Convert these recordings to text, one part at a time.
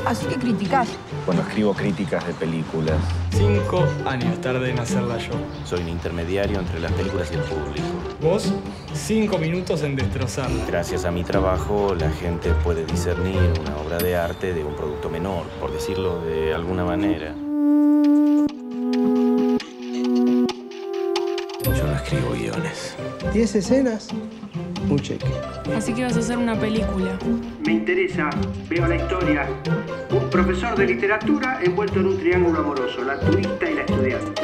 Así que criticás. Cuando escribo críticas de películas. 5 años tardé en hacerla yo. Soy un intermediario entre las películas y el público. Vos, 5 minutos en destrozarla. Gracias a mi trabajo, la gente puede discernir una obra de arte de un producto menor, por decirlo de alguna manera. Yo no escribo guiones. 10 escenas, un cheque. Así que vas a hacer una película. Me interesa, veo la historia. Un profesor de literatura envuelto en un triángulo amoroso, la turista y la estudiante.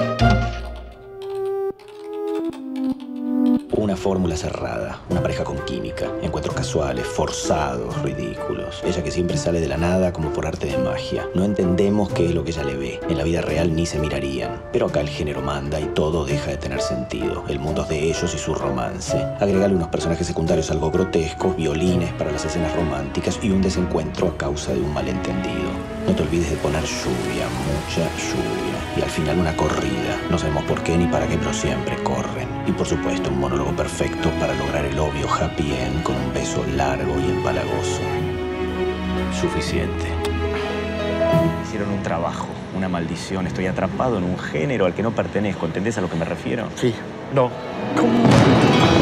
Una fórmula cerrada, una pareja con química, encuentros casuales, forzados, ridículos. Ella que siempre sale de la nada como por arte de magia. No entendemos qué es lo que ella le ve. En la vida real ni se mirarían. Pero acá el género manda y todo deja de tener sentido. El mundo es de ellos y su romance. Agregale unos personajes secundarios algo grotescos, violines para las escenas románticas y un desencuentro a causa de un malentendido. No te olvides de poner lluvia, mucha lluvia. Y al final una corrida. No sabemos por qué ni para qué, pero siempre corren. Y por supuesto un monólogo perfecto para lograr el obvio happy end con un beso largo y empalagoso. Suficiente. Hicieron un trabajo, una maldición. Estoy atrapado en un género al que no pertenezco. ¿Entendés a lo que me refiero? Sí. No. ¿Cómo?